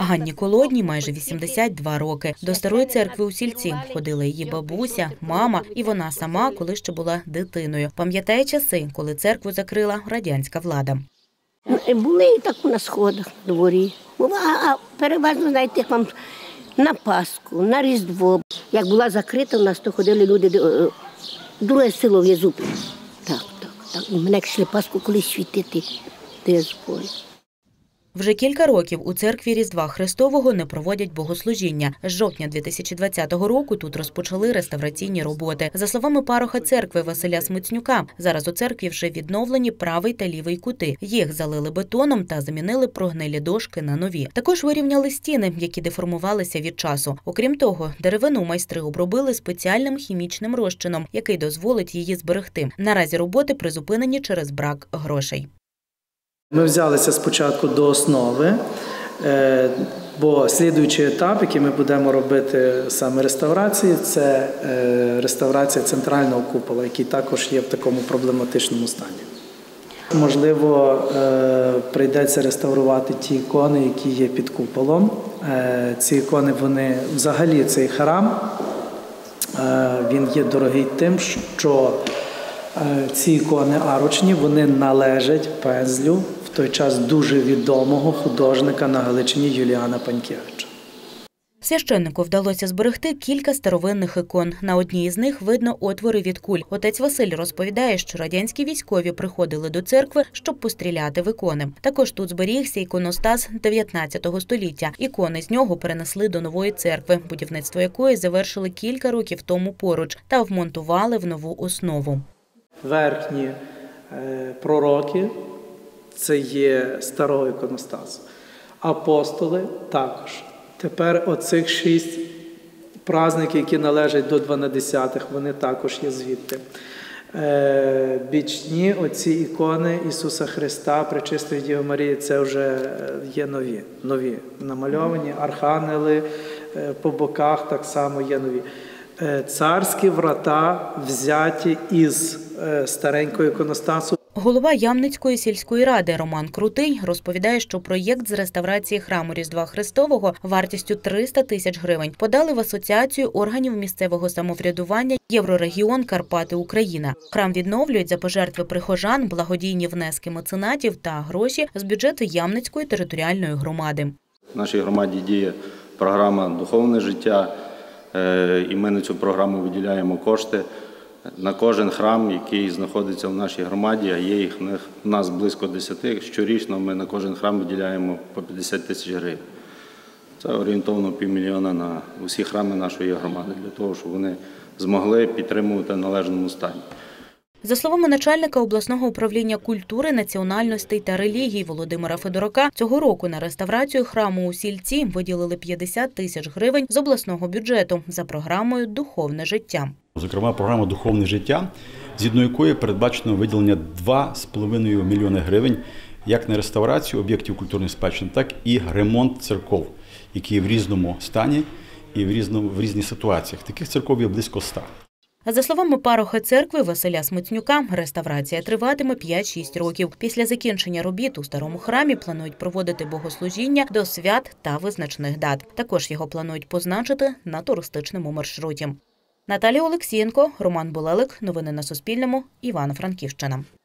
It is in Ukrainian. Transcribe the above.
Ганні Колодній майже 82 роки. До старої церкви у Сільці ходила її бабуся, мама і вона сама, коли ще була дитиною. Пам'ятає часи, коли церкву закрила радянська влада. Були і так на сходах, в дворі. А переважно, знаєте, як вам на Пасху, на Різдво. Як була закрита, у нас то ходили люди, друге село в Язупі. Так. І мене йшли Пасху колись світити, де я зборі. Вже кілька років у церкві Різдва Христового не проводять богослужіння. З жовтня 2020 року тут розпочали реставраційні роботи. За словами пароха церкви Василя Смицнюка, зараз у церкві вже відновлені правий та лівий кути. Їх залили бетоном та замінили прогнилі дошки на нові. Також вирівняли стіни, які деформувалися від часу. Окрім того, деревину майстри обробили спеціальним хімічним розчином, який дозволить її зберегти. Наразі роботи призупинені через брак грошей. Ми взялися спочатку до основи, бо слідуючий етап, який ми будемо робити саме реставрації, це реставрація центрального купола, який також є в такому проблематичному стані. Можливо, прийдеться реставрувати ті ікони, які є під куполом. Ці ікони, вони взагалі, цей храм, він є дорогий тим, що ці ікони арочні, вони належать пензлю в той час дуже відомого художника на Галичині Юліана Панькевича. Священнику вдалося зберегти кілька старовинних ікон. На одній із них видно отвори від куль. Отець Василь розповідає, що радянські військові приходили до церкви, щоб постріляти в ікони. Також тут зберігся іконостас 19 століття. Ікони з нього перенесли до нової церкви, будівництво якої завершили кілька років тому поруч та вмонтували в нову основу. Верхні пророки – це є старого іконостасу. Апостоли – також. Тепер оцих 6 праздників, які належать до 12-х, вони також є звідти. Бічні оці ікони Ісуса Христа, Пречистої Діви Марії – це вже є нові намальовані. Архангели по боках так само є нові. Царські врата взяті із старенького іконостасу. Голова Ямницької сільської ради Роман Крутий розповідає, що проєкт з реставрації храму Різдва Христового вартістю 300 тисяч гривень подали в Асоціацію органів місцевого самоврядування «Єврорегіон Карпати Україна». Храм відновлюють за пожертви прихожан, благодійні внески меценатів та гроші з бюджету Ямницької територіальної громади. В нашій громаді діє програма «Духовне життя», і ми на цю програму виділяємо кошти на кожен храм, який знаходиться в нашій громаді, а є їх у нас близько 10. Щорічно ми на кожен храм виділяємо по 50 тисяч гривень. Це орієнтовно 500 000 на усі храми нашої громади, для того, щоб вони змогли підтримувати в належному стані. За словами начальника обласного управління культури, національностей та релігій Володимира Федорука, цього року на реставрацію храму у Сільці виділили 50 тисяч гривень з обласного бюджету за програмою «Духовне життя». Зокрема, програма «Духовне життя», згідно якої передбачено виділення 2,5 мільйони гривень як на реставрацію об'єктів культурної спадщини, так і ремонт церков, які в різному стані і в різних ситуаціях. Таких церков є близько 100. За словами пароха церкви Василя Смицнюка, реставрація триватиме 5-6 років. Після закінчення робіт у старому храмі планують проводити богослужіння до свят та визначних дат. Також його планують позначити на туристичному маршруті. Наталія Олексієнко, Роман Булелик. Новини на Суспільному. Івано-Франківщина.